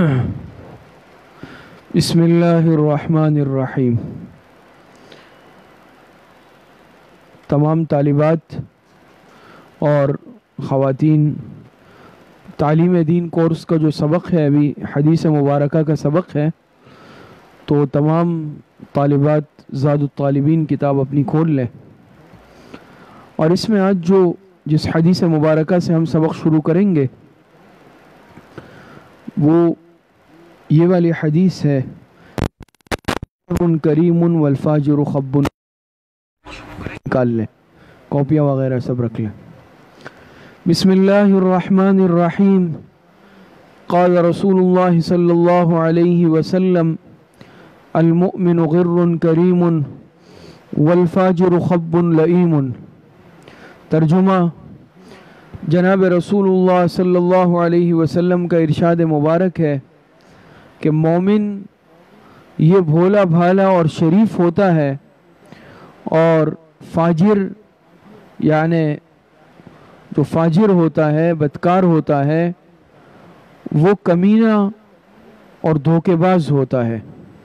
بسم اللہ الرحمن الرحیم۔ تمام طالبات اور خواتین، تعلیم دین کورس کا جو سبق ہے، ابھی حدیث مبارکہ کا سبق ہے، تو تمام طالبات زاد الطالبین کتاب اپنی کھول لیں، اور اس میں آج جس حدیث مبارکہ سے ہم سبق شروع کریں گے وہ یہ والی حدیث ہے، کریم والفاجر خب۔ نکال لیں، کاپیاں وغیرہ سب رکھ لیں۔ بسم اللہ الرحمن الرحیم۔ قال رسول اللہ صلی اللہ علیہ وسلم: المؤمن غر کریم والفاجر خب لئیم۔ ترجمہ: جناب رسول اللہ صلی اللہ علیہ وسلم کا ارشاد مبارک ہے کہ مومن یہ بھولا بھالا اور شریف ہوتا ہے، اور فاجر یعنی جو فاجر ہوتا ہے، بدکار ہوتا ہے، وہ کمینہ اور دھوکے باز ہوتا ہے۔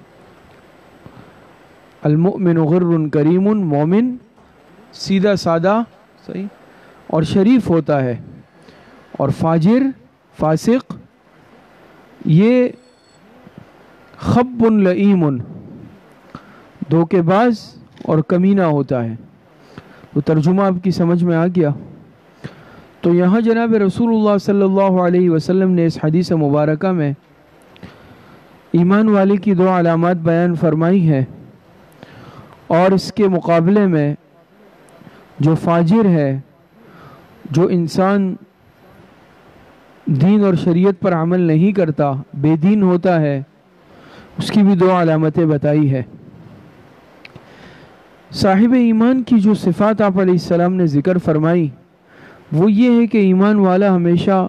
المؤمن غر کریم، مومن سیدھا سادہ صحیح اور شریف ہوتا ہے، اور فاجر فاسق یہ خب لئیم، دھوکے باز اور کمینہ ہوتا ہے۔ تو ترجمہ آپ کی سمجھ میں آ گیا۔ تو یہاں جناب رسول اللہ صلی اللہ علیہ وسلم نے اس حدیث مبارکہ میں ایمان والے کی دو علامات بیان فرمائی ہیں، اور اس کے مقابلے میں جو فاجر ہے، جو انسان دین اور شریعت پر عمل نہیں کرتا، بے دین ہوتا ہے، اس کی بھی دو علامتیں بتائی ہے۔ صاحب ایمان کی جو صفات آپ علیہ السلام نے ذکر فرمائی وہ یہ ہے کہ ایمان والا ہمیشہ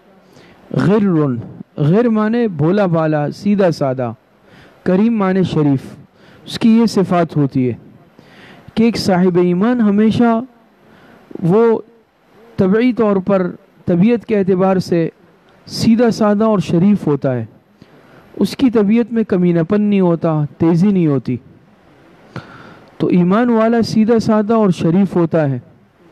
غر مانے بھولا بھالا، سیدھا سادہ، کریم مانے شریف، اس کی یہ صفات ہوتی ہے کہ ایک صاحب ایمان ہمیشہ وہ طبعی طور پر طبیعت کے اعتبار سے سیدھا سادہ اور شریف ہوتا ہے، اس کی طبیعت میں کمینہ پن نہیں ہوتا، تیزی نہیں ہوتی۔ تو ایمان والا سیدھا سادہ اور شریف ہوتا ہے،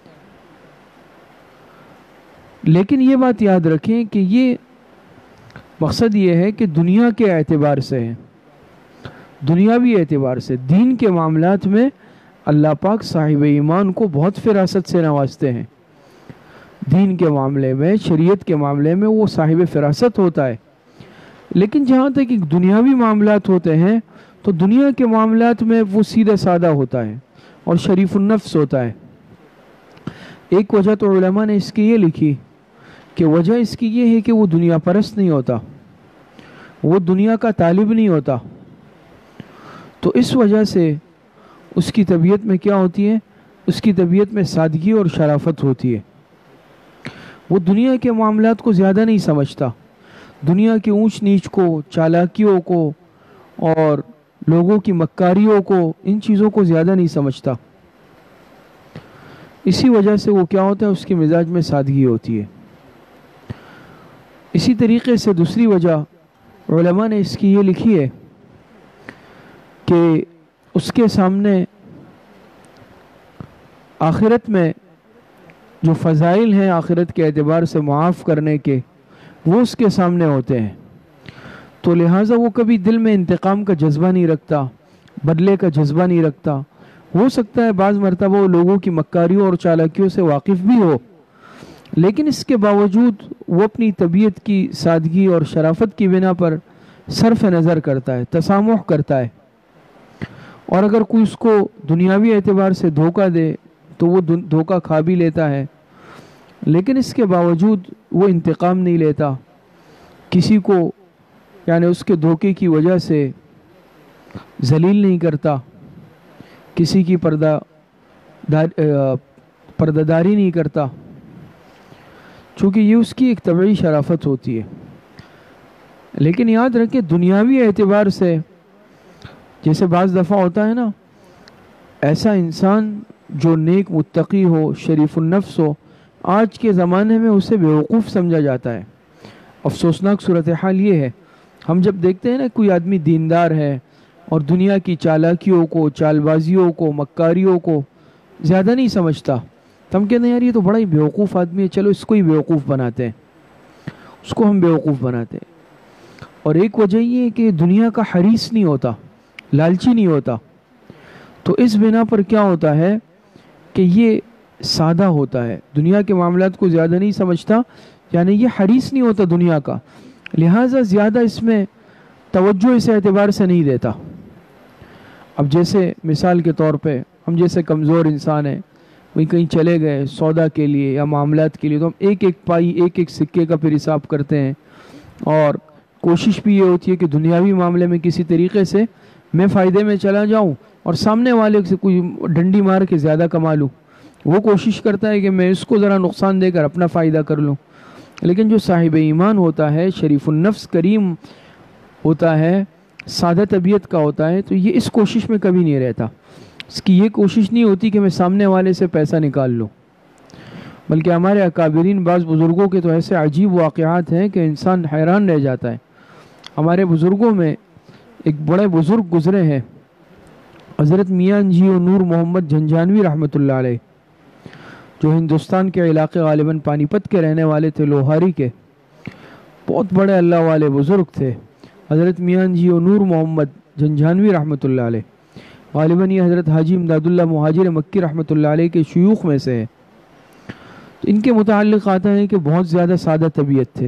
لیکن یہ بات یاد رکھیں کہ یہ مقصد یہ ہے کہ دنیا کے اعتبار سے ہے، دنیاوی اعتبار سے۔ دین کے معاملات میں اللہ پاک صاحب ایمان کو بہت فراست سے نوازتے ہیں، دین کے معاملے میں، شریعت کے معاملے میں وہ صاحب فراست ہوتا ہے، لیکن جہاں تک ایک دنیاوی معاملات ہوتے ہیں تو دنیا کے معاملات میں وہ سیدھا سادہ ہوتا ہے اور شریف النفس ہوتا ہے۔ ایک وجہ تو علماء نے اس کی یہ لکھی کہ وجہ اس کی یہ ہے کہ وہ دنیا پرست نہیں ہوتا، وہ دنیا کا طالب نہیں ہوتا، تو اس وجہ سے اس کی طبیعت میں کیا ہوتی ہے؟ اس کی طبیعت میں سادگی اور شرافت ہوتی ہے۔ وہ دنیا کے معاملات کو زیادہ نہیں سمجھتا، دنیا کی اونچ نیچ کو، چالاکیوں کو اور لوگوں کی مکاریوں کو، ان چیزوں کو زیادہ نہیں سمجھتا۔ اسی وجہ سے وہ کیا ہوتا ہے؟ اس کے مزاج میں سادگی ہوتی ہے۔ اسی طریقے سے دوسری وجہ علماء نے اس کی یہ لکھی ہے کہ اس کے سامنے آخرت میں جو فضائل ہیں آخرت کے اعتبار سے معاف کرنے کے، وہ اس کے سامنے ہوتے ہیں، تو لہٰذا وہ کبھی دل میں انتقام کا جذبہ نہیں رکھتا، بدلے کا جذبہ نہیں رکھتا۔ ہو سکتا ہے بعض مرتبہ وہ لوگوں کی مکاریوں اور چالاکیوں سے واقف بھی ہو، لیکن اس کے باوجود وہ اپنی طبیعت کی سادگی اور شرافت کی بنا پر صرف نظر کرتا ہے، تسامح کرتا ہے، اور اگر کوئی اس کو دنیاوی اعتبار سے دھوکہ دے تو وہ دھوکہ کھا بھی لیتا ہے، لیکن اس کے باوجود وہ انتقام نہیں لیتا کسی کو، یعنی اس کے دھوکے کی وجہ سے ذلیل نہیں کرتا، کسی کی پردہ داری نہیں کرتا، چونکہ یہ اس کی ایک طبعی شرافت ہوتی ہے۔ لیکن یاد رکھیں دنیاوی اعتبار سے جیسے بعض دفعہ ہوتا ہے نا، ایسا انسان جو نیک متقی ہو، شریف النفس ہو، آج کے زمانے میں اسے بیوقوف سمجھا جاتا ہے۔ افسوسناک صورتحال یہ ہے، ہم جب دیکھتے ہیں نا کوئی آدمی دیندار ہے اور دنیا کی چالاکیوں کو، چال بازیوں کو، مکاریوں کو زیادہ نہیں سمجھتا، تو ہم کہتے ہیں یار یہ تو بڑا ہی بیوقوف آدمی ہے، چلو اس کو ہی بیوقوف بناتے ہیں، اس کو ہم بیوقوف بناتے ہیں۔ اور ایک وجہ یہ ہے کہ دنیا کا حریص نہیں ہوتا، لالچی نہیں ہوتا، تو اس بنا پر کیا ہوتا ہے کہ یہ سادہ ہوتا ہے، دنیا کے معاملات کو زیادہ نہیں سمجھتا، یعنی یہ حریص نہیں ہوتا دنیا کا، لہٰذا زیادہ اس میں توجہ اس اعتبار سے نہیں دیتا۔ اب جیسے مثال کے طور پہ ہم جیسے کمزور انسان ہیں، وہی کہیں چلے گئے سودا کے لیے یا معاملات کے لیے، تو ہم ایک ایک پائی، ایک ایک سکے کا پھر حساب کرتے ہیں، اور کوشش بھی یہ ہوتی ہے کہ دنیاوی معاملے میں کسی طریقے سے میں فائدے میں چلا جاؤں اور سامنے والے سے کوئی ڈنڈی مار کے زیادہ کما لوں۔ وہ کوشش کرتا ہے کہ میں اس کو ذرا نقصان دے کر اپنا فائدہ کر لوں۔ لیکن جو صاحب ایمان ہوتا ہے، شریف النفس، کریم ہوتا ہے، سادہ طبیعت کا ہوتا ہے، تو یہ اس کوشش میں کبھی نہیں رہتا۔ اس کی یہ کوشش نہیں ہوتی کہ میں سامنے والے سے پیسہ نکال لوں، بلکہ ہمارے اکابرین بعض بزرگوں کے تو ایسے عجیب واقعات ہیں کہ انسان حیران رہ جاتا ہے۔ ہمارے بزرگوں میں ایک بڑے بزرگ گزرے ہیں، حضرت میاں جی و نور محمد جھنجھانوی رحمۃ اللہ علیہ، جو ہندوستان کے علاقے غالباً پانی پت کے رہنے والے تھے، لوہاری کے، بہت بڑے اللہ والے بزرگ تھے حضرت میاں جی و نور محمد جھنجھانوی رحمۃ اللہ علیہ۔ غالباً یہ حضرت حاجی امداد اللہ مہاجر مکی رحمۃ اللہ علیہ کے شیوخ میں سے ہے۔ تو ان کے متعلق آتا ہے کہ بہت زیادہ سادہ طبیعت تھے،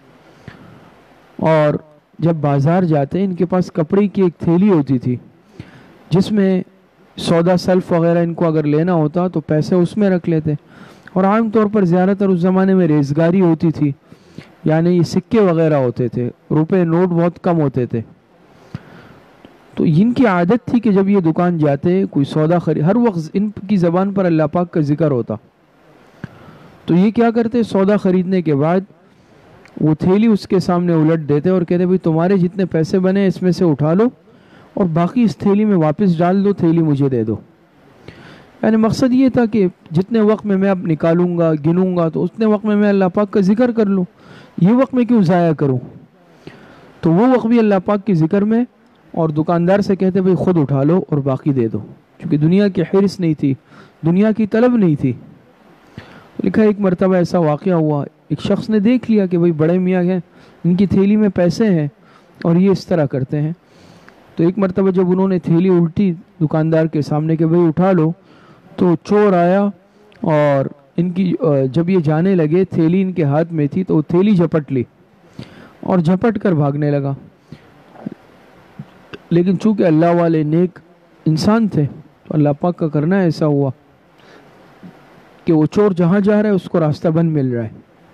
اور جب بازار جاتے ان کے پاس کپڑے کی ایک تھیلی ہوتی تھی جس میں سودا سلف وغیرہ ان کو اگر لینا ہوتا تو پیسے اس میں رکھ لیتے، اور عام طور پر زیادہ تر اس زمانے میں ریزگاری ہوتی تھی، یعنی یہ سکے وغیرہ ہوتے تھے، روپے نوٹ بہت کم ہوتے تھے۔ تو ان کی عادت تھی کہ جب یہ دکان جاتے کوئی سودا خرید، ہر وقت ان کی زبان پر اللہ پاک کا ذکر ہوتا، تو یہ کیا کرتے، سودا خریدنے کے بعد وہ تھیلی اس کے سامنے الٹ دیتے اور کہتے بھئی تمہارے جتنے پیسے بنے اس میں سے اٹھا لو اور باقی اس تھیلی میں واپس ڈال دو، تھیلی مجھے دے دو۔ یعنی مقصد یہ تھا کہ جتنے وقت میں اب نکالوں گا، گنوں گا، تو اتنے وقت میں اللہ پاک کا ذکر کر لوں، یہ وقت میں کیوں ضائع کروں۔ تو وہ وقت بھی اللہ پاک کے ذکر میں، اور دکاندار سے کہتے بھئی خود اٹھا لو اور باقی دے دو، کیونکہ دنیا کی حرص نہیں تھی، دنیا کی طلب نہیں تھی۔ لکھا ایک مرتبہ ایسا واقعہ ہوا، ایک شخص نے دیکھ لیا کہ بھئی بڑے میاں ہیں، ان کی تھیلی میں پیسے ہیں اور یہ اس طرح کرتے ہیں، تو ایک مرتبہ جب انہوں نے تھیلی الٹی دکاندار کے سامنے کہ بھئی اٹھا لو، تو چور آیا اور ان کی جب یہ جانے لگے، تھیلی ان کے ہاتھ میں تھی، تو تھیلی جھپٹ لی اور جھپٹ کر بھاگنے لگا۔ لیکن چونکہ اللہ والے نیک انسان تھے تو اللہ پاک کا کرنا ایسا ہوا کہ وہ چور جہاں جا رہا ہے اس کو راستہ بند مل رہا ہے،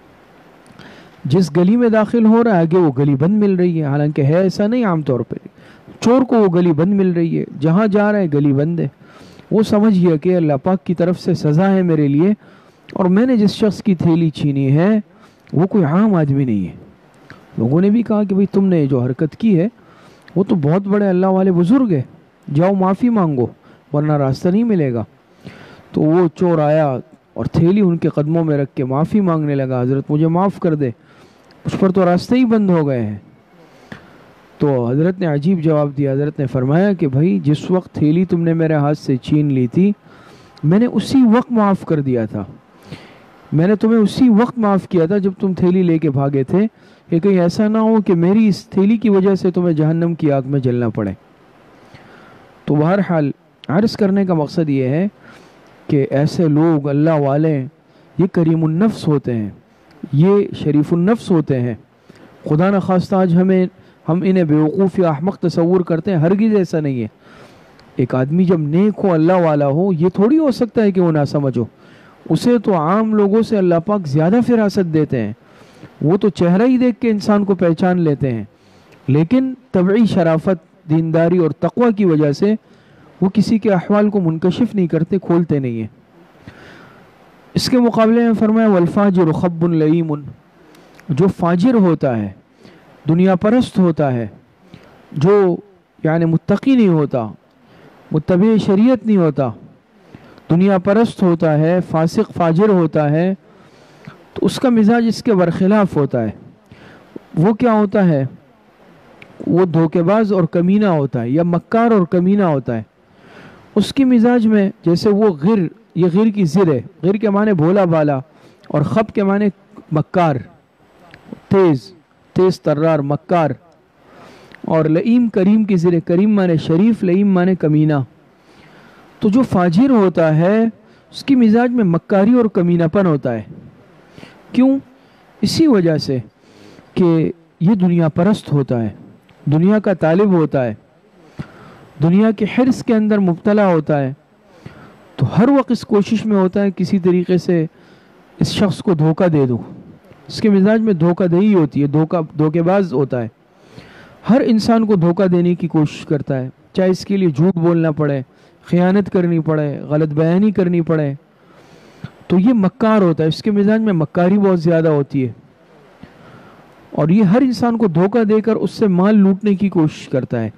جس گلی میں داخل ہو رہا ہے آگے وہ گلی بند مل رہی ہے، حالانکہ ہے ایسا نہیں، عام طور پہ چور کو وہ گلی بند مل رہی ہے، جہاں جا رہا ہے گلی بند ہے۔ وہ سمجھ گیا کہ اللہ پاک کی طرف سے سزا ہے میرے لیے، اور میں نے جس شخص کی تھیلی چھینی ہے وہ کوئی عام آدمی نہیں ہے۔ لوگوں نے بھی کہا کہ بھئی تم نے جو حرکت کی ہے وہ تو بہت بڑے اللہ والے بزرگ ہے، جاؤ معافی مانگو ورنہ راستہ نہیں ملے گا۔ تو وہ چور آیا اور تھیلی ان کے قدموں میں رکھ کے معافی مانگنے لگا، حضرت مجھے معاف کر دے، اس پر تو راستے ہی بند ہو گئے ہیں۔ تو حضرت نے عجیب جواب دیا، حضرت نے فرمایا کہ بھائی جس وقت تھیلی تم نے میرے ہاتھ سے چھین لی تھی میں نے اسی وقت معاف کر دیا تھا، میں نے تمہیں اسی وقت معاف کیا تھا جب تم تھیلی لے کے بھاگے تھے، کہ کہیں ایسا نہ ہو کہ میری اس تھیلی کی وجہ سے تمہیں جہنم کی آگ میں جلنا پڑے۔ تو بہرحال عرض کرنے کا مقصد یہ ہے کہ ایسے لوگ اللہ والے یہ کریم النفس ہوتے ہیں، یہ شریف النفس ہوتے ہیں۔ خدا نخواستہ آج ہم انہیں بیوقوف یا احمق تصور کرتے ہیں، ہرگز ایسا نہیں ہے۔ ایک آدمی جب نیک ہو، اللہ والا ہو، یہ تھوڑی ہو سکتا ہے کہ وہ نہ سمجھ ہو، اسے تو عام لوگوں سے اللہ پاک زیادہ فراست دیتے ہیں، وہ تو چہرہ ہی دیکھ کے انسان کو پہچان لیتے ہیں، لیکن طبعی شرافت، دینداری اور تقوی کی وجہ سے وہ کسی کے احوال کو منکشف نہیں کرتے، کھولتے نہیں ہیں۔ اس کے مقابلے میں فرمایا والفاجر خب لئیم، جو فاجر ہوتا ہے، دنیا پرست ہوتا ہے، جو یعنی متقی نہیں ہوتا، متبع شریعت نہیں ہوتا، دنیا پرست ہوتا ہے، فاسق فاجر ہوتا ہے، تو اس کا مزاج اس کے برخلاف ہوتا ہے۔ وہ کیا ہوتا ہے وہ دھوکے باز اور کمینہ ہوتا ہے یا مکار اور کمینہ ہوتا ہے، اس کی مزاج میں جیسے وہ غر، یہ غر کی زر ہے، غر کے معنی بھولا بالا، اور خب کے معنی مکار، تیز تیز ترار مکار، اور لئیم کریم کی زر، کریم معنی شریف، لئیم معنی کمینہ۔ تو جو فاجر ہوتا ہے اس کی مزاج میں مکاری اور کمینہ پن ہوتا ہے۔ کیوں؟ اسی وجہ سے کہ یہ دنیا پرست ہوتا ہے، دنیا کا طالب ہوتا ہے، دنیا کے حرص کے اندر مبتلا ہوتا ہے، تو ہر وقت اس کوشش میں ہوتا ہے کسی طریقے سے اس شخص کو دھوکہ دے دوں۔ اس کے مزاج میں دھوکہ دہی ہوتی ہے، دھوکے باز ہوتا ہے، ہر انسان کو دھوکہ دینے کی کوشش کرتا ہے، چاہے اس کے لیے جھوٹ بولنا پڑے، خیانت کرنی پڑے، غلط بیانی کرنی پڑے، تو یہ مکار ہوتا ہے، اس کے مزاج میں مکاری بہت زیادہ ہوتی ہے، اور یہ ہر انسان کو دھوکہ دے کر اس سے مال لوٹنے کی کوشش کرتا ہے۔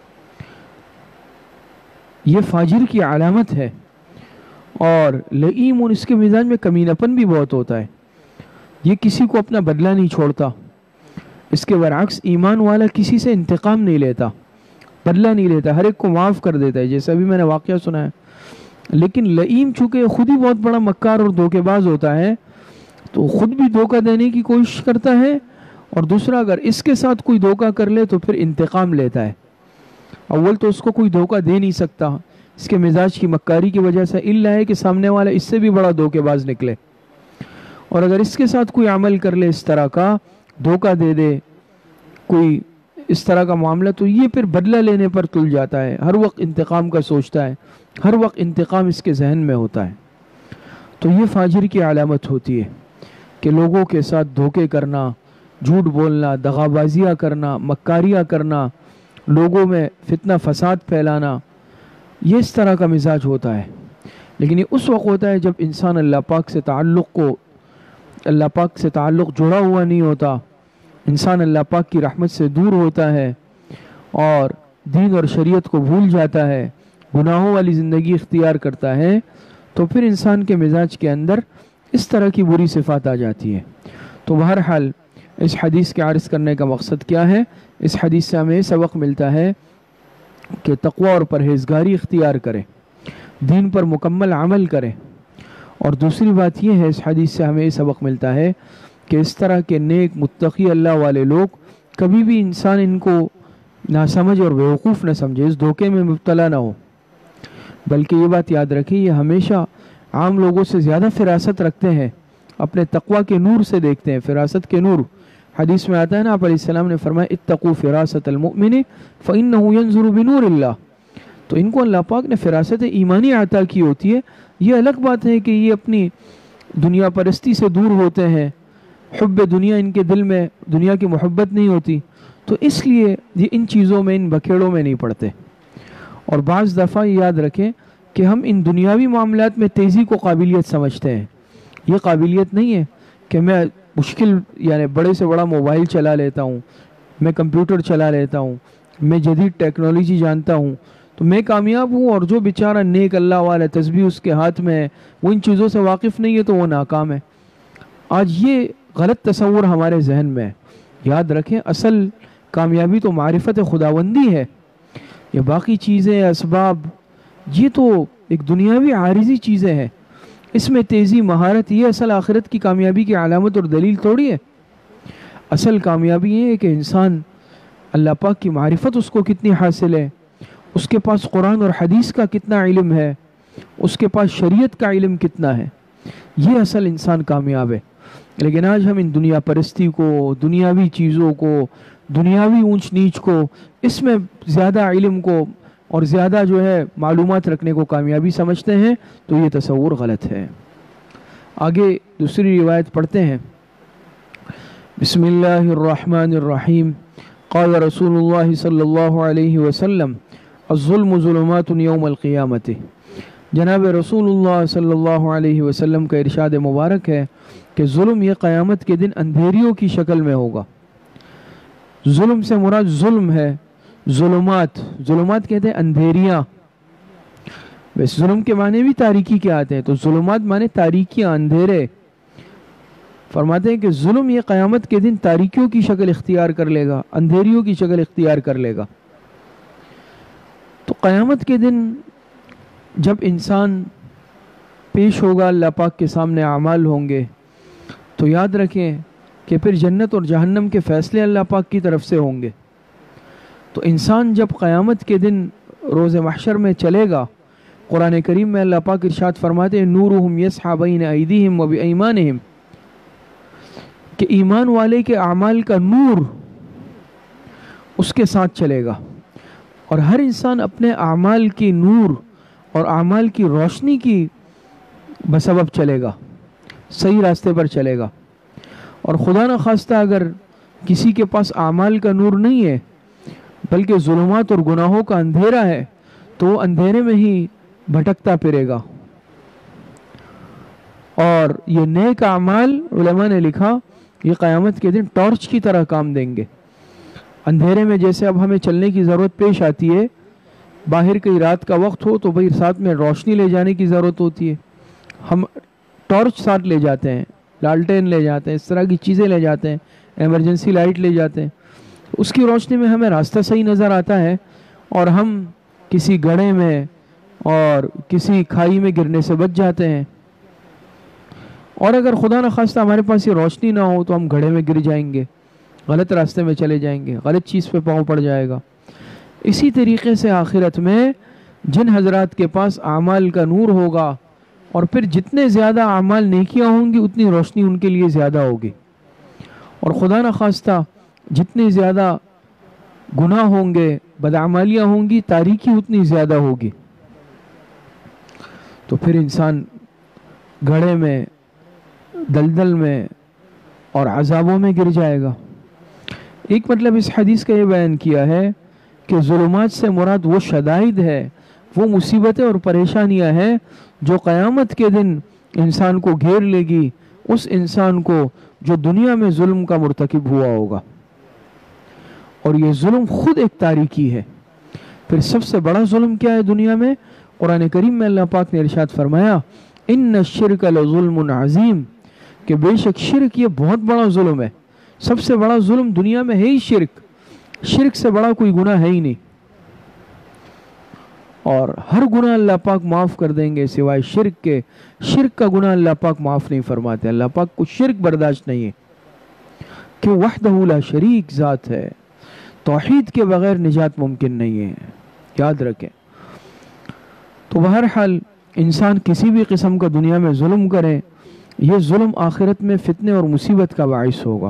یہ فاجر کی علامت ہے۔ اور لئیم، اور اس کے مزاج میں کمینہ پن بھی بہت ہوتا ہے، یہ کسی کو اپنا بدلہ نہیں چھوڑتا۔ اس کے برعکس ایمان والا کسی سے انتقام نہیں لیتا، بدلہ نہیں لیتا، ہر ایک کو معاف کر دیتا ہے، جیسا بھی میں نے واقعہ سنا ہے۔ لیکن لئیم چونکہ خود ہی بہت بڑا مکار اور دھوکے باز ہوتا ہے، تو خود بھی دھوکہ دینے کی کوشش کرتا ہے، اور دوسرا اگر اس کے ساتھ کوئی دھوکہ کر لے تو پھر انتقام لیتا ہے۔ اول تو اس کو کوئی دھوکہ دے نہیں سکتا اس کے مزاج کی مکاری کی وجہ سے، الا ہے کہ سامنے والا اس سے بھی بڑا دھوکے باز نکلے، اور اگر اس کے ساتھ کوئی عمل کر لے اس طرح کا، دھوکہ دے دے، کوئی اس طرح کا معاملہ، تو یہ پھر بدلہ لینے پر تل جاتا ہے، ہر وقت انتقام کا سوچتا ہے، ہر وقت انتقام اس کے ذہن میں ہوتا ہے۔ تو یہ فاجر کی علامت ہوتی ہے کہ لوگوں کے ساتھ دھوکے کرنا، جھوٹ بولنا، دغا بازیاں کرنا، مکاریاں کرنا، لوگوں میں فتنہ فساد پھیلانا، یہ اس طرح کا مزاج ہوتا ہے۔ لیکن یہ اس وقت ہوتا ہے جب انسان اللہ پاک سے تعلق جڑا ہوا نہیں ہوتا، انسان اللہ پاک کی رحمت سے دور ہوتا ہے اور دین اور شریعت کو بھول جاتا ہے، گناہوں والی زندگی اختیار کرتا ہے، تو پھر انسان کے مزاج کے اندر اس طرح کی بری صفات آ جاتی ہے۔ تو بہرحال اس حدیث کے عرض کرنے کا مقصد کیا ہے؟ اس حدیث سے ہمیں سبق ملتا ہے کہ تقوی اور پرہیزگاری اختیار کریں، دین پر مکمل عمل کریں، اور دوسری بات یہ ہے اس حدیث سے ہمیں یہ سبق ملتا ہے کہ اس طرح کے نیک متقی اللہ والے لوگ کبھی بھی انسان ان کو ناسمجھ اور بیوقوف نہ سمجھے، اس دھوکے میں مبتلا نہ ہو، بلکہ یہ بات یاد رکھیں یہ ہمیشہ عام لوگوں سے زیادہ فراست رکھتے ہیں، اپنے تقوی کے نور سے دیکھتے ہیں، فراست کے نور۔ حدیث میں آتا ہے نا، آپ علیہ السلام نے فرمایا اتقوا فراست المؤمن فإنه ينظر بنور اللہ، تو ان کو اللہ پاک نے فراست ایمانی عطا کی ہوتی ہے۔ یہ الگ بات ہے کہ یہ اپنی دنیا پرستی سے دور ہوتے ہیں، حب دنیا ان کے دل میں، دنیا کی محبت نہیں ہوتی، تو اس لیے یہ ان چیزوں میں، ان بکھیڑوں میں نہیں پڑتے۔ اور بعض دفعہ یہ یاد رکھیں کہ ہم ان دنیاوی معاملات میں تیزی کو قابلیت سمجھتے ہیں، یہ قابلیت نہیں ہے کہ میں مشکل یعنی بڑے سے بڑا موبائل چلا لیتا ہوں، میں کمپیوٹر چلا لیتا ہوں، میں جدید ٹیکنالوجی جانتا ہوں تو میں کامیاب ہوں، اور جو بیچارہ نیک اللہ والا تسبیح اس کے ہاتھ میں ہے وہ ان چیزوں سے واقف نہیں ہے تو وہ ناکام ہے۔ آج یہ غلط تصور ہمارے ذہن میں ہے۔ یاد رکھیں اصل کامیابی تو معرفت خداوندی ہے، یہ باقی چیزیں، اسباب، یہ تو ایک دنیاوی عارضی چیزیں ہیں، اس میں تیزی، مہارت، یہ اصل آخرت کی کامیابی کی علامت اور دلیل تھوڑی ہے۔ اصل کامیابی یہ ہے کہ انسان اللہ پاک کی معرفت اس کو کتنی حاصل ہے، اس کے پاس قرآن اور حدیث کا کتنا علم ہے، اس کے پاس شریعت کا علم کتنا ہے، یہ اصل انسان کامیاب ہے۔ لیکن آج ہم ان دنیا پرستی کو، دنیاوی چیزوں کو، دنیاوی اونچ نیچ کو، اس میں زیادہ علم کو اور زیادہ جو ہے معلومات رکھنے کو کامیابی سمجھتے ہیں، تو یہ تصور غلط ہے۔ آگے دوسری روایت پڑھتے ہیں۔ بسم اللہ الرحمن الرحیم، قال رسول اللہ صلی اللہ علیہ وسلم الظلم ظلمات یوم القیامت۔ جناب رسول اللہ صلی اللہ علیہ وسلم کا ارشاد مبارک ہے کہ ظلم یہ قیامت کے دن اندھیریوں کی شکل میں ہوگا۔ ظلم سے مراد ظلم ہے، ظلمات، ظلمات کہتے ہیں اندھیریاں، ویسے ظلم کے معنی بھی تاریکی کے آتے ہیں، تو ظلمات معنی تاریکیاں، اندھیرے، فرماتے ہیں کہ ظلم یہ قیامت کے دن تاریکیوں کی شکل اختیار کر لے گا، اندھیریوں کی شکل اختیار کر لے گا۔ تو قیامت کے دن جب انسان پیش ہوگا اللہ پاک کے سامنے، اعمال ہوں گے، تو یاد رکھیں کہ پھر جنت اور جہنم کے فیصلے اللہ پاک کی طرف سے ہوں گے۔ تو انسان جب قیامت کے دن روز محشر میں چلے گا، قرآن کریم میں اللہ پاک ارشاد فرماتے ہیں نورہم یسعی بین ایدیہم و بایمانہم، کہ ایمان والے کے اعمال کا نور اس کے ساتھ چلے گا، اور ہر انسان اپنے اعمال کی نور اور اعمال کی روشنی کی بسبب چلے گا، صحیح راستے پر چلے گا۔ اور خدا نہ خواستہ اگر کسی کے پاس اعمال کا نور نہیں ہے بلکہ ظلمات اور گناہوں کا اندھیرا ہے، تو وہ اندھیرے میں ہی بھٹکتا پھرے گا۔ اور یہ نیک اعمال علماء نے لکھا یہ قیامت کے دن ٹارچ کی طرح کام دیں گے۔ اندھیرے میں جیسے اب ہمیں چلنے کی ضرورت پیش آتی ہے، باہر کئی رات کا وقت ہو تو بھئی ساتھ میں روشنی لے جانے کی ضرورت ہوتی ہے، ہم ٹارچ ساتھ لے جاتے ہیں، لالٹین لے جاتے ہیں، اس طرح کی چیزیں لے جاتے ہیں، ایمرجنسی لائٹ لے جاتے ہیں، اس کی روشنی میں ہمیں راستہ صحیح نظر آتا ہے اور ہم کسی گڑھے میں اور کسی کھائی میں گرنے سے بچ جاتے ہیں۔ اور اگر خدا نہ خواستہ ہمارے پاس یہ روشنی نہ ہو تو ہم گڑھے میں گر جائیں گے، غلط راستے میں چلے جائیں گے، غلط چیز پہ پاؤں پڑ جائے گا۔ اسی طریقے سے آخرت میں جن حضرات کے پاس اعمال کا نور ہوگا، اور پھر جتنے زیادہ اعمال نیکیاں ہوں گی اتنی روشنی ان کے لیے زیادہ ہوگی، اور خدا نہ خواستہ جتنے زیادہ گناہ ہوں گے، بدعمالیاں ہوں گی، تاریکی اتنی زیادہ ہوگی۔ تو پھر انسان گڑھے میں، دلدل میں اور عذابوں میں گر جائے گا۔ ایک مطلب اس حدیث کا یہ بیان کیا ہے کہ ظلمات سے مراد وہ شدائد ہے، وہ مصیبتیں اور پریشانیاں ہیں جو قیامت کے دن انسان کو گھیر لے گی، اس انسان کو جو دنیا میں ظلم کا مرتکب ہوا ہوگا۔ اور یہ ظلم خود ایک تاریکی ہے۔ پھر سب سے بڑا ظلم کیا ہے دنیا میں؟ قرآن کریم میں اللہ پاک نے ارشاد فرمایا ان الشرک لظلم عظیم، کہ بے شک شرک یہ بہت بڑا ظلم ہے، سب سے بڑا ظلم دنیا میں ہے ہی شرک، شرک سے بڑا کوئی گناہ ہے ہی نہیں۔ اور ہر گناہ اللہ پاک معاف کر دیں گے سوائے شرک کے، شرک کا گناہ اللہ پاک معاف نہیں فرماتے، اللہ پاک کو شرک برداشت نہیں ہے کہ وحدہ لا شریک ذات ہے، توحید کے بغیر نجات ممکن نہیں ہے، یاد رکھیں۔ تو بہرحال انسان کسی بھی قسم کا دنیا میں ظلم کرے، یہ ظلم آخرت میں فتنے اور مصیبت کا باعث ہوگا۔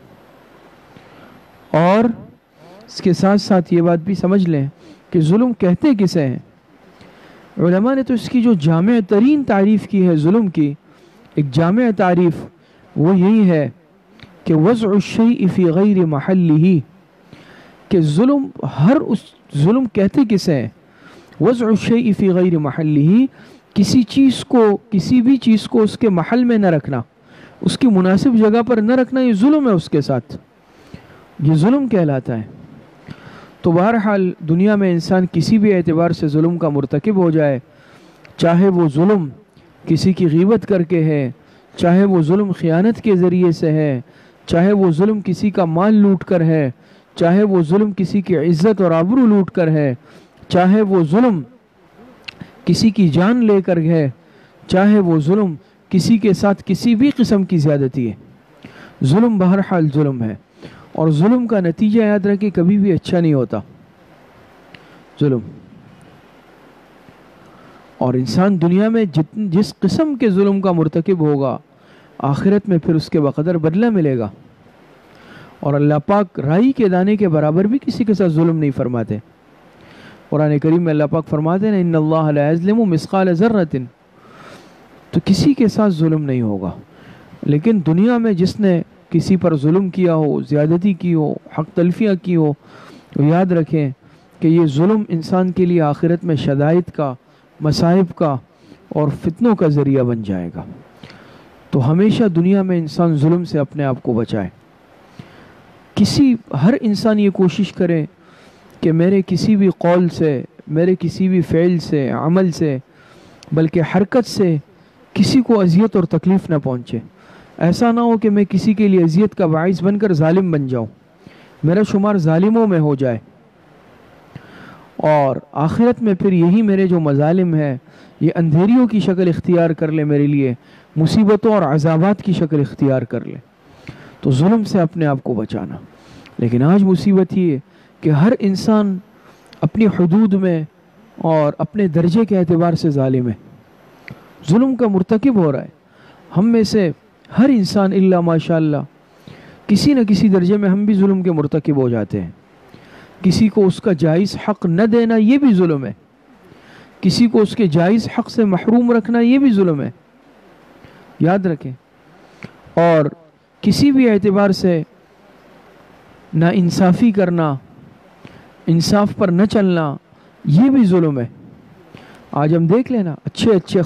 اور اس کے ساتھ ساتھ یہ بات بھی سمجھ لیں کہ ظلم کہتے کسے ہیں؟ علماء نے تو اس کی جو جامع ترین تعریف کی ہے ظلم کی، ایک جامع تعریف وہ یہی ہے کہ وضع الشیء فی غیر محلہ، کہ ظلم ظلم کہتے کسے ہیں؟ وضع الشیء فی غیر محلہ، کسی بھی چیز کو اس کے محل میں نہ رکھنا، اس کی مناسب جگہ پر نہ رکھنا، یہ ظلم ہے اس کے ساتھ، یہ ظلم کہلاتا ہے۔ تو بہرحال دنیا میں انسان کسی بھی اعتبار سے ظلم کا مرتکب ہو جائے، چاہے وہ ظلم کسی کی غیبت کر کے ہے، چاہے وہ ظلم خیانت کے ذریعے سے ہے، چاہے وہ ظلم کسی کا مال لوٹ کر ہے، چاہے وہ ظلم کسی کی عزت اور آبرو لوٹ کر ہے، چاہے وہ ظلم کسی کی جان لے کر ہے، چاہے وہ ظلم کسی کے ساتھ کسی بھی قسم کی زیادتی ہے، ظلم بہرحال ظلم ہے، اور ظلم کا نتیجہ یاد رکھیں کبھی بھی اچھا نہیں ہوتا ظلم۔ اور انسان دنیا میں جس قسم کے ظلم کا مرتکب ہوگا، آخرت میں پھر اس کے بقدر بدلہ ملے گا۔ اور اللہ پاک رائی کے دانے کے برابر بھی کسی کے ساتھ ظلم نہیں فرماتے۔ قرآن کریم میں اللہ پاک فرماتے ہیں ان اللہ لا یظلم مثقال ذرۃ، تو کسی کے ساتھ ظلم نہیں ہوگا۔ لیکن دنیا میں جس نے کسی پر ظلم کیا ہو، زیادتی کی ہو، حق تلفیاں کی ہو، تو یاد رکھیں کہ یہ ظلم انسان کے لیے آخرت میں شدائد کا، مصائب کا اور فتنوں کا ذریعہ بن جائے گا۔ تو ہمیشہ دنیا میں انسان ظلم سے اپنے آپ کو بچائے۔ ہر انسان یہ کوشش کرے کہ میرے کسی بھی قول سے، میرے کسی بھی فعل سے، عمل سے، بلکہ حرکت سے کسی کو اذیت اور تکلیف نہ پہنچے، ایسا نہ ہو کہ میں کسی کے لیے اذیت کا باعث بن کر ظالم بن جاؤں، میرا شمار ظالموں میں ہو جائے، اور آخرت میں پھر یہی میرے جو مظالم ہے یہ اندھیریوں کی شکل اختیار کر لے، میرے لیے مصیبتوں اور عذابات کی شکل اختیار کر لے۔ تو ظلم سے اپنے آپ کو بچانا۔ لیکن آج مصیبت یہ کہ ہر انسان اپنی حدود میں اور اپنے درجے کے اعتبار سے ظالم ہے، ظلم کا مرتکب ہو رہا ہے۔ ہم میں سے ہر انسان الا ماشاء اللہ کسی نہ کسی درجے میں ہم بھی ظلم کے مرتکب ہو جاتے ہیں۔ کسی کو اس کا جائز حق نہ دینا یہ بھی ظلم ہے، کسی کو اس کے جائز حق سے محروم رکھنا یہ بھی ظلم ہے، یاد رکھیں۔ اور کسی بھی اعتبار سے نا انصافی کرنا، انصاف پر نہ چلنا یہ بھی ظلم ہے۔ آج ہم دیکھ لینا اچھے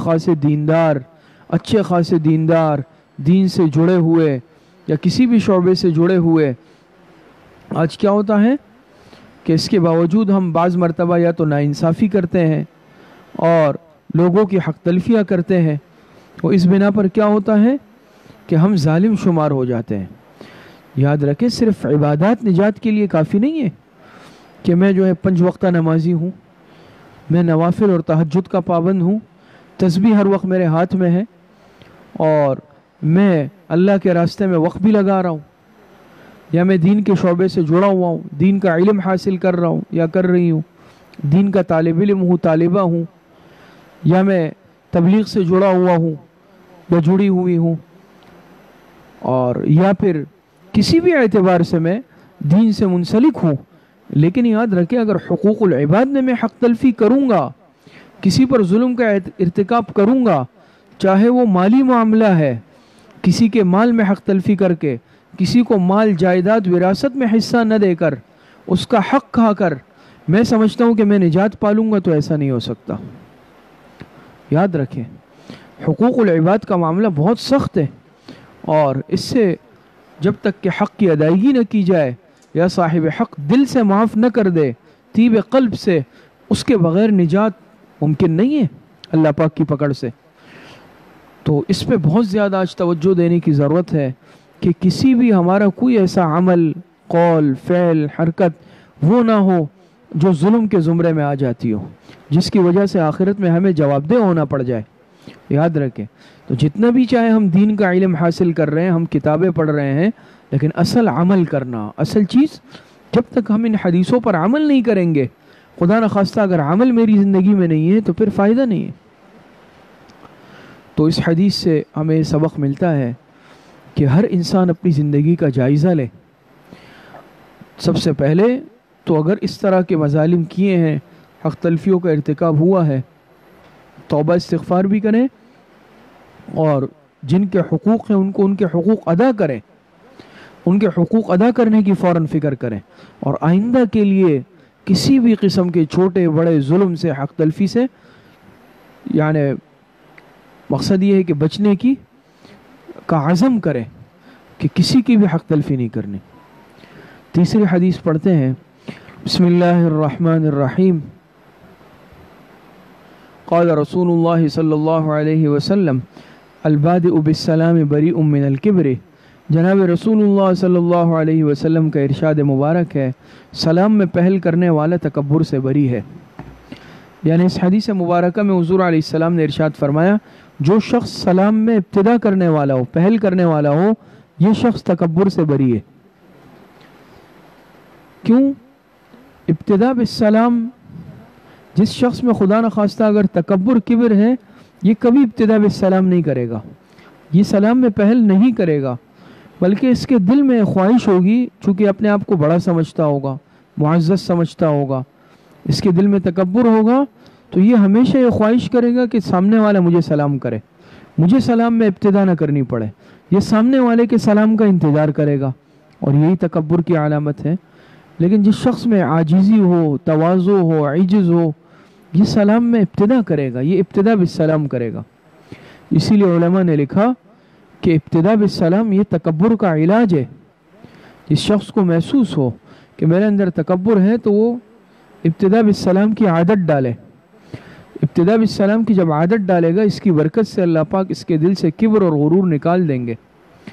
خاصے دیندار دین سے جڑے ہوئے یا کسی بھی شعبے سے جڑے ہوئے، آج کیا ہوتا ہے کہ اس کے باوجود ہم بعض مرتبہ یا تو ناانصافی کرتے ہیں اور لوگوں کی حق تلفیاں کرتے ہیں، اور اس بنا پر کیا ہوتا ہے کہ ہم ظالم شمار ہو جاتے ہیں۔ یاد رکھیں صرف عبادات نجات کے لیے کافی نہیں ہے کہ میں جو ہے 5 وقتہ نمازی ہوں، میں نوافل اور تہجد کا پابند ہوں، تسبیح ہر وقت میرے ہاتھ میں ہے، اور میں اللہ کے راستے میں وقت بھی لگا رہا ہوں، یا میں دین کے شعبے سے جڑا ہوا ہوں، دین کا علم حاصل کر رہا ہوں یا کر رہی ہوں، دین کا طالب علم ہوں، طالبہ ہوں، یا میں تبلیغ سے جڑا ہوا ہوں یا جڑی ہوئی ہوں، اور یا پھر کسی بھی اعتبار سے میں دین سے منسلک ہوں۔ لیکن یاد رکھیں اگر حقوق العباد میں حق تلفی کروں گا، کسی پر ظلم کا ارتکاب کروں گا، چاہے وہ مالی معاملہ ہے، کسی کے مال میں حق تلفی کر کے، کسی کو مال جائیداد وراثت میں حصہ نہ دے کر، اس کا حق کھا کر میں سمجھتا ہوں کہ میں نجات پالوں گا، تو ایسا نہیں ہو سکتا۔ یاد رکھیں حقوق العباد کا معاملہ بہت سخت ہے، اور اس سے جب تک کہ حق کی ادائیگی نہ کی جائے یا صاحب حق دل سے معاف نہ کر دے طیب قلب سے، اس کے بغیر نجات ممکن نہیں ہے اللہ پاک کی پکڑ سے۔ تو اس پہ بہت زیادہ آج توجہ دینے کی ضرورت ہے کہ کسی بھی ہمارا کوئی ایسا عمل، قول، فعل، حرکت وہ نہ ہو جو ظلم کے زمرے میں آ جاتی ہو، جس کی وجہ سے آخرت میں ہمیں جواب دہ ہونا پڑ جائے۔ یاد رکھیں تو جتنا بھی چاہے ہم دین کا علم حاصل کر رہے ہیں، ہم کتابیں پڑھ رہے ہیں، لیکن اصل عمل کرنا، اصل چیز جب تک ہم ان حدیثوں پر عمل نہیں کریں گے، خدا نخواستہ اگر عمل میری زندگی میں نہیں ہے تو پھر فائدہ نہیں ہے۔ تو اس حدیث سے ہمیں سبق ملتا ہے کہ ہر انسان اپنی زندگی کا جائزہ لے۔ سب سے پہلے تو اگر اس طرح کے مظالم کیے ہیں، حق تلفیوں کا ارتکاب ہوا ہے، توبہ استغفار بھی کریں، اور جن کے حقوق ہیں ان کو ان کے حقوق ادا کریں، ان کے حقوق ادا کرنے کی فوراً فکر کریں، اور آئندہ کے لیے کسی بھی قسم کے چھوٹے بڑے ظلم سے، حق تلفی سے، یعنی مقصد یہ ہے کہ بچنے کا عزم کریں کہ کسی کی بھی حق تلفی نہیں کرنی۔ تیسری حدیث پڑھتے ہیں، بسم اللہ الرحمن الرحیم، قال رسول اللہ صلی اللہ علیہ وسلم البادئ بالسلام بریء من الکبر۔ جناب رسول اللہ صلی اللہ علیہ وسلم کا ارشاد مبارک ہے، سلام میں پہل کرنے والا تکبر سے بری ہے۔ یعنی اس حدیث مبارکہ میں حضور علیہ السلام نے ارشاد فرمایا، جو شخص سلام میں ابتدا کرنے والا ہو، پہل کرنے والا ہو، یہ شخص تکبر سے بری ہے۔ کیوں؟ ابتدا بالسلام، جس شخص میں خدا نخواستہ اگر تکبر، کبر ہے، یہ کبھی ابتدا بالسلام نہیں کرے گا، یہ سلام میں پہل نہیں کرے گا، بلکہ اس کے دل میں خواہش ہوگی، چونکہ اپنے آپ کو بڑا سمجھتا ہوگا، معزز سمجھتا ہوگا، اس کے دل میں تکبر ہوگا، تو یہ ہمیشہ یہ خواہش کرے گا کہ سامنے والا مجھے سلام کرے، مجھے سلام میں ابتدا نہ کرنی پڑے، یہ سامنے والے کے سلام کا انتظار کرے گا، اور یہی تکبر کی علامت ہے۔ لیکن جس شخص میں عاجزی ہو، تواضع ہو، عجز ہو، یہ سلام میں ابتدا کرے گا، یہ ابتدا بالسلام کرے گا۔ اسی لیے علماء نے لکھا کہ ابتدا بالسلام یہ تکبر کا علاج ہے۔ جس شخص کو محسوس ہو کہ میرے اندر تکبر ہے تو وہ ابتدا بالسلام کی عادت ڈالے۔ ابتدا بالسلام کی جب عادت ڈالے گا، اس کی برکت سے اللہ پاک اس کے دل سے کبر اور غرور نکال دیں گے۔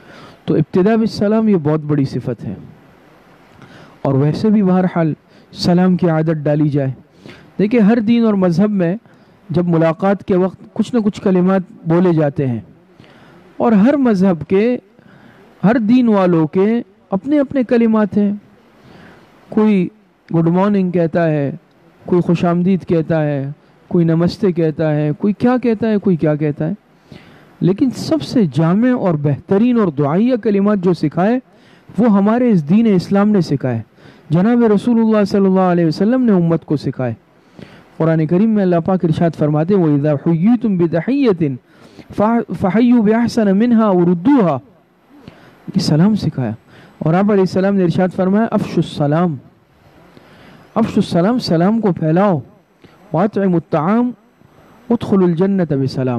تو ابتدا بالسلام یہ بہت بڑی صفت ہے. اور ویسے بھی بہرحال سلام کی عادت ڈالی جائے. دیکھیں ہر دین اور مذہب میں جب ملاقات کے وقت کچھ نہ کچھ کلمات بولے جاتے ہیں، اور ہر مذہب کے ہر دین والوں کے اپنے اپنے کلمات ہیں. کوئی گڈ مارننگ کہتا ہے، کوئی خوش آمدید کہتا ہے، کوئی نمستے کہتا ہے، کوئی کیا کہتا ہے، کوئی کیا کہتا ہے. لیکن سب سے جامع اور بہترین اور دعائیہ کلمات جو سکھائے وہ ہمارے اس دین اسلام نے سکھائے، جناب رسول اللہ صلی اللہ علیہ وسلم نے امت کو سکھائے. قرآن کریم میں اللہ پاک ارشاد فرماتے ہیں وَإِذَا حُيِّيتُم بِتَحِيَّةٍ فَحَيُّوا بِأَحْسَنَ مِنْهَا أَوْ رُدُّوهَا. یہ سلام سکھایا. اور آپ علیہ السلام نے ارشاد فرمایا افشوا السلام، افشوا السلام، سلام کو پھیلاؤ. وَأَطْعِمُوا الطَّعَامَ ادْخُلُوا الْجَنَّةَ بِسَلام.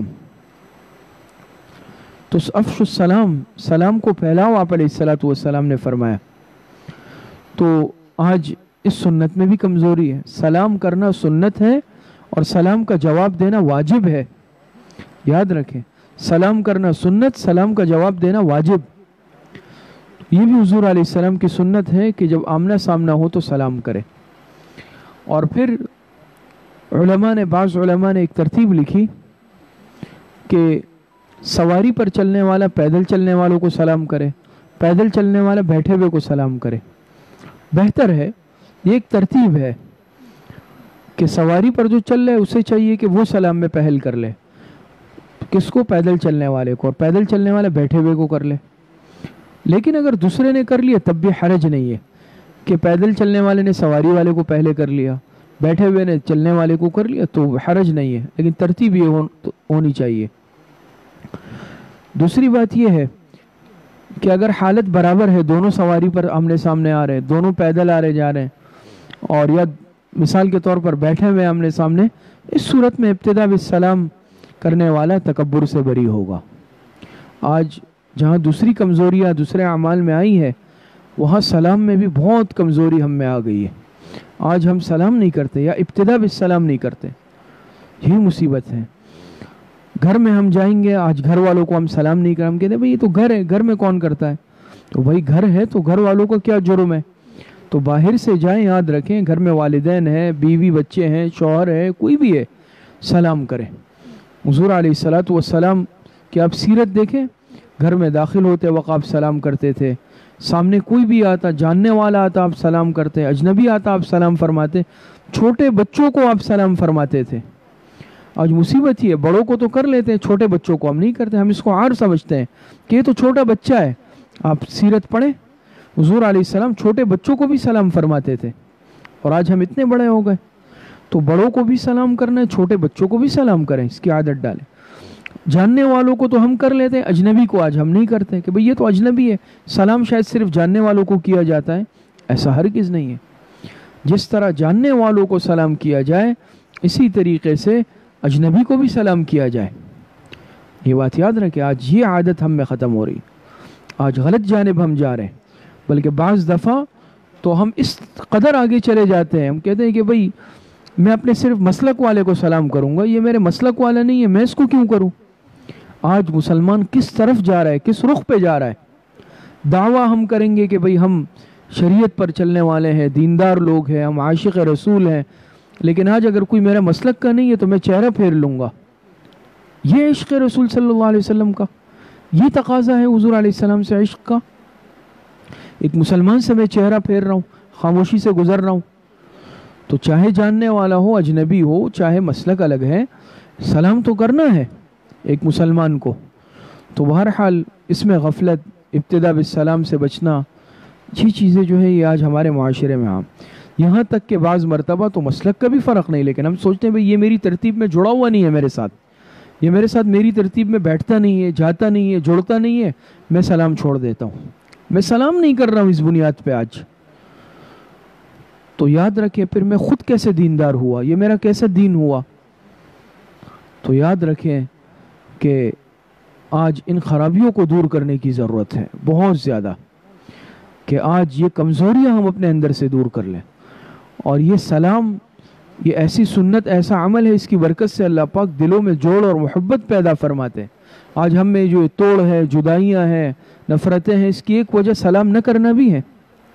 تو افشوا السلام، سلام کو پھیلاؤ، آپ علیہ السلام نے فرمایا. تو آج اس سنت میں بھی کمزوری ہے. سلام کرنا سنت ہے اور سلام کا جواب دینا واجب ہے. یاد رکھیں، سلام کرنا سنت، سلام کا جواب دینا واجب. یہ بھی حضور علیہ السلام کی سنت ہے کہ جب آمنا سامنا ہو تو سلام کرے. اور پھر بعض علماء نے ایک ترتیب لکھی کہ سواری پر چلنے والا پیدل چلنے والوں کو سلام کرے، پیدل چلنے والا بیٹھے ہوئے کو سلام کرے. بہتر ہے، یہ ایک ترتیب ہے کہ سواری پر جو چل رہے اسے چاہیے کہ وہ سلام میں پہل کر لے. کس کو؟ پیدل چلنے والے کو. اور پیدل چلنے والے بیٹھے ہوئے کو کر لے. لیکن اگر دوسرے نے کر لیا تب بھی حرج نہیں ہے کہ پیدل چلنے والے نے سواری والے کو پہلے کر لیا، بیٹھے ہوئے نے چلنے والے کو کر لیا، تو حرج نہیں ہے. لیکن ترتیب یہ ہونی چاہیے. دوسری بات یہ ہے کہ اگر حالت برابر ہے، دونوں سواری پر آمنے سامنے آ رہے ہیں، دونوں پیدل آ رہے جا رہے ہیں، اور یا مثال کے طور پر بیٹھے ہوئے آمنے سامنے، اس صورت میں ابتدا بالسلام کرنے والا تکبر سے بری ہوگا. آج جہاں دوسری کمزوریاں دوسرے اعمال میں آئی ہے، وہاں سلام میں بھی بہت کمزوری ہم میں آ گئی ہے. آج ہم سلام نہیں کرتے یا ابتدا بالسلام نہیں کرتے. یہی مصیبت ہے. گھر میں ہم جائیں گے، آج گھر والوں کو ہم سلام نہیں کریں. ہم کہتے ہیں بھئی یہ تو گھر ہے، گھر میں کون کرتا ہے؟ تو بھائی گھر ہے تو گھر والوں کا کیا جرم ہے؟ تو باہر سے جائیں، یاد رکھیں گھر میں والدین ہیں، بیوی بچے ہیں، شوہر ہے، کوئی بھی ہے، سلام کریں. حضور علیہ السلام کہ آپ سیرت دیکھیں، گھر میں داخل ہوتے وقت آپ سلام کرتے تھے. سامنے کوئی بھی آتا، جاننے والا آتا، آپ سلام کرتے. اجنبی آتا، آپ سلام فرماتے. چھوٹے بچوں کو آپ سلام فرماتے تھے. آج مصیبت ہی ہے، بڑوں کو تو کر لیتے ہیں، چھوٹے بچوں کو ہم نہیں کرتے. ہم اس کو عار سمجھتے ہیں کہ یہ تو چھوٹا بچہ ہے. آپ سیرت پڑھیں، حضور علیہ السلام چھوٹے بچوں کو بھی سلام فرماتے تھے. اور آج ہم اتنے بڑے ہو گئے تو بڑوں کو بھی سلام کرنا ہے، چھوٹے بچوں کو بھی سلام کریں، اس کی عادت ڈالیں. جاننے والوں کو تو ہم کر لیتے ہیں، اجنبی کو آج ہم نہیں کرتے کہ بھئی یہ تو اجنبی ہے، سلام شاید صرف جاننے والوں کو کیا جاتا ہے. ایسا ہرگز نہیں ہے. جس طرح جاننے والوں کو سلام کیا جائے، اسی طریقے سے اجنبی کو بھی سلام کیا جائے. یہ بات یاد رکھیں. آج یہ عادت ہم میں ختم ہو رہی. آج غلط جانب ہم جا رہے ہیں. بلکہ بعض دفعہ تو ہم اس قدر آگے چلے جاتے ہیں، ہم کہتے ہیں کہ بھئی میں اپنے صرف مسلک والے کو سلام کروں گا، یہ میرے مسلک والا نہیں ہے، میں اس کو کیوں کروں؟ آج مسلمان کس طرف جا رہا ہے، کس رخ پہ جا رہا ہے. دعویٰ ہم کریں گے کہ بھئی ہم شریعت پر چلنے والے ہیں، دیندار لوگ ہیں، ہم عاشق رسول ہیں، لیکن آج اگر کوئی میرا مسلک کا نہیں ہے تو میں چہرہ پھیر لوں گا. یہ عشق رسول صلی اللہ علیہ وسلم کا، یہ تقاضا ہے حضور علیہ السلام سے عشق کا. ایک مسلمان سے میں چہرہ پھیر رہا ہوں، خاموشی سے گزر رہا ہوں. تو چاہے جاننے والا ہو، اجنبی ہو، چاہے مسلک الگ ہے، سلام تو کرنا ہے ایک مسلمان کو. تو بہرحال اس میں غفلت، ابتدا بالسلام سے بچنا، یہ چیزیں جو ہے یہ آج ہمارے معاشرے میں عام. یہاں تک کہ بعض مرتبہ تو مسلک کا بھی فرق نہیں، لیکن ہم سوچتے ہیں بھئی یہ میری ترتیب میں جڑا ہوا نہیں ہے، میرے ساتھ یہ میرے ساتھ میری ترتیب میں بیٹھتا نہیں ہے، جاتا نہیں ہے، جڑتا نہیں ہے، میں سلام چھوڑ دیتا ہوں. میں سلام نہیں کر رہا ہوں اس بنیاد پہ آج. تو یاد رکھیں پھر میں خود کیسے دیندار ہوا، یہ میرا کیسا دین ہوا. تو یاد رکھیں کہ آج ان خرابیوں کو دور کرنے کی ضرورت ہے بہت زیادہ، کہ آج یہ کمزوریاں ہم اپنے اندر سے دور کر لیں. اور یہ سلام یہ ایسی سنت، ایسا عمل ہے، اس کی برکت سے اللہ پاک دلوں میں جوڑ اور محبت پیدا فرماتے ہیں۔ آج ہم میں جو توڑ ہے، جدائیاں ہیں، نفرتیں ہیں، اس کی ایک وجہ سلام نہ کرنا بھی ہے۔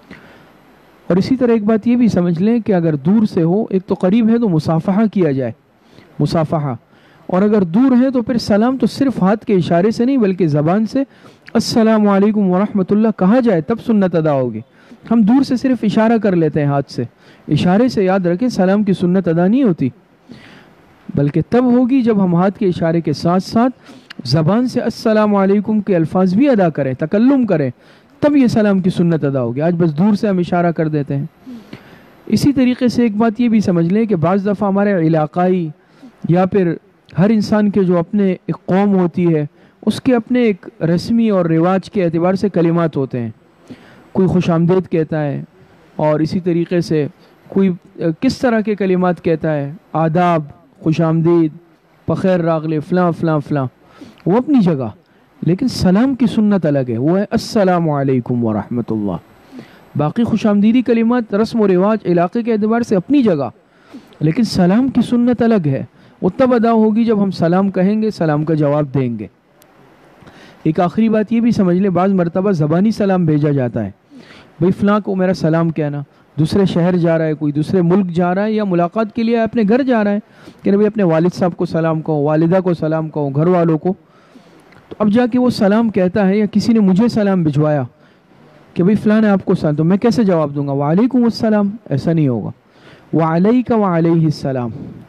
اور اسی طرح ایک بات یہ بھی سمجھ لیں کہ اگر دور سے ہو، ایک تو قریب ہے تو مصافحہ کیا جائے، مصافحہ، اور اگر دور ہے تو پھر سلام تو صرف ہاتھ کے اشارے سے نہیں بلکہ زبان سے السلام علیکم ورحمۃ اللہ کہا جائے، تب سنت ادا ہوگی۔ ہم دور سے صرف اشارہ کر لیتے ہیں ہاتھ سے، اشارے سے یاد رکھیں سلام کی سنت ادا نہیں ہوتی، بلکہ تب ہوگی جب ہم ہاتھ کے اشارے کے ساتھ ساتھ زبان سے السلام علیکم کے الفاظ بھی ادا کریں، تکلم کریں، تب یہ سلام کی سنت ادا ہوگی۔ آج بس دور سے ہم اشارہ کر دیتے ہیں۔ اسی طریقے سے ایک بات یہ بھی سمجھ لیں کہ بعض دفعہ ہمارے علاقائی یا پھر ہر انسان کے جو اپنے ایک قوم ہوتی ہے، اس کے اپنے ایک رسمی اور رواج کے اعتبار سے کلمات ہوتے ہیں۔ کوئی خوش آمدید کہتا ہے، اور اسی طریقے سے کوئی کس طرح کے کلمات کہتا ہے، آداب، خوش آمدید، بخیر راغلے، فلاں فلاں فلاں، وہ اپنی جگہ، لیکن سلام کی سنت الگ ہے، وہ ہے السلام علیکم ورحمۃ اللہ۔ باقی خوش آمدیدی کلمات رسم و رواج علاقے کے اعتبار سے اپنی جگہ، لیکن سلام کی سنت الگ ہے، وہ تب ادا ہوگی جب ہم سلام کہیں گے، سلام کا جواب دیں گے۔ ایک آخری بات یہ بھی سمجھ لیں، بعض مرتبہ زبانی سلام بھیجا جاتا ہے، بھئی فلاں کو میرا سلام کہنا، دوسرے شہر جا رہا ہے، کوئی دوسرے ملک جا رہا ہے، یا ملاقات کے لیے اپنے گھر جا رہا ہے کہ بھئی اپنے والد صاحب کو سلام کہو، والدہ کو سلام کہو، گھر والوں کو، تو اب جا کے وہ سلام کہتا ہے، یا کسی نے مجھے سلام بھجوایا کہ بھئی فلاں نے آپ کو سلام، تو میں کیسے جواب دوں گا؟ وعلیکم السلام، ایسا نہیں ہوگا، وعلیک وعلیہ السلام،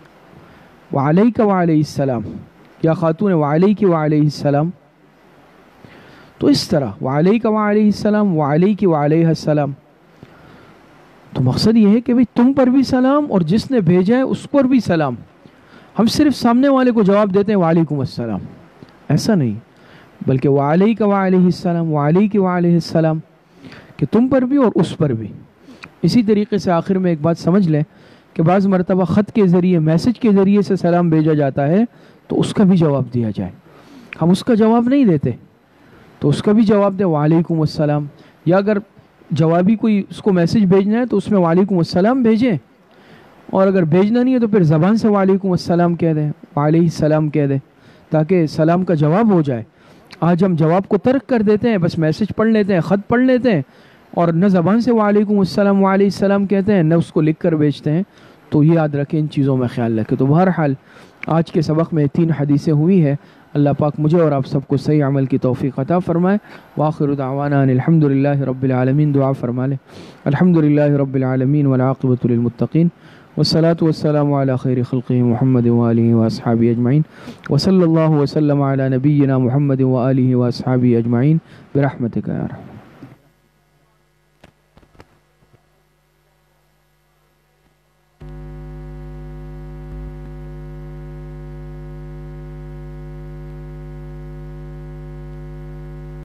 وعلیک وعلیہ السلام، یا خاتون وعلیک وعلیہ السلام، تو اس طرح وعلیک وعلیہ السلام، وعلیک وعلیہ السلام۔ تو مقصد یہ ہے کہ بھئی تم پر بھی سلام اور جس نے بھیجا ہے اس پر بھی سلام۔ ہم صرف سامنے والے کو جواب دیتے ہیں وعلیکم السلام، ایسا نہیں، بلکہ وعلیک وعلیہ السلام، وعلیک وعلیہ السلام، کہ تم پر بھی اور اس پر بھی۔ اسی طریقے سے آخر میں ایک بات سمجھ لیں کہ بعض مرتبہ خط کے ذریعے، میسج کے ذریعے سے سلام بھیجا جاتا ہے، تو اس کا بھی جواب دیا جائے۔ ہم اس کا جواب نہیں دیتے تو اس کا بھی جواب دیں وعلیکم السلام، یا اگر جوابی کوئی اس کو میسج بھیجنا ہے تو اس میں وعلیکم السلام بھیجیں، اور اگر بھیجنا نہیں ہے تو پھر زبان سے وعلیکم السلام کہہ دیں، وعلیہ السلام کہہ دیں، تاکہ سلام کا جواب ہو جائے۔ آج ہم جواب کو ترک کر دیتے ہیں، بس میسج پڑھ لیتے ہیں، خط پڑھ لیتے ہیں، اور نہ زبان سے وعلیکم السلام وعلیہ السلام کہتے ہیں، نہ اس کو لکھ کر بھیجتے ہیں۔ تو یہ یاد رکھیں، ان چیزوں میں خیال رکھیں۔ تو بہرحال آج کے سبق میں 3 حدیثیں ہوئی ہیں۔ اللہ پاک مجھے اور آپ سب کو صحیح عمل کی توفیق عطا فرمائے۔ وآخر دعوانا ان الحمد للہ رب العالمین۔ دعا فرما لیں۔ الحمد للہ رب العالمین والعاقبۃ للمتقین، والصلاة والسلام علی خیر خلقہ محمد وآلہ واصحابہ اجمعین، وصلی اللہ وسلم علی نبینا محمد وآلہ واصحابہ اجمعین برحمتک یا ارحم۔